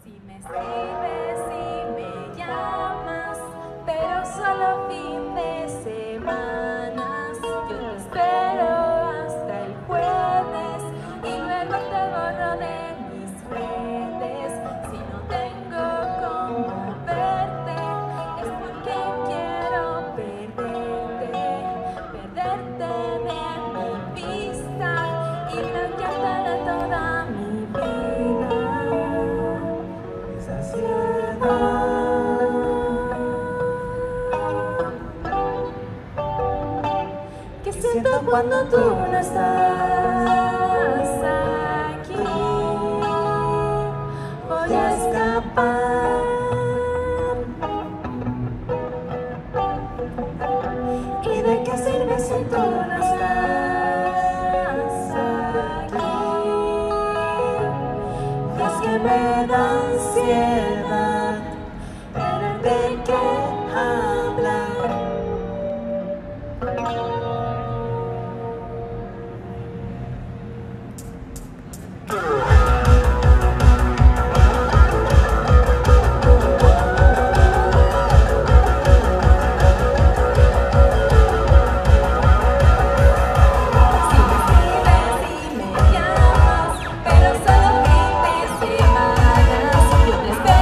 Si me escribes, si me llamas, pero solo fin de semanas. Yo te espero hasta el jueves y luego te borro de mis redes. Si no tengo cómo verte, es porque quiero perderte de mi vista y bloquearte de toda mi vida. ¿Qué siento cuando tú no estás aquí? Voy a escapar. ¿Y de qué sirve si tú no estás aquí? Y es que me da ansiedad tener de qué hablar. Pero solo fin de semana. Yo te espero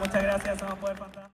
muchas gracias, somos Poder Fantasma.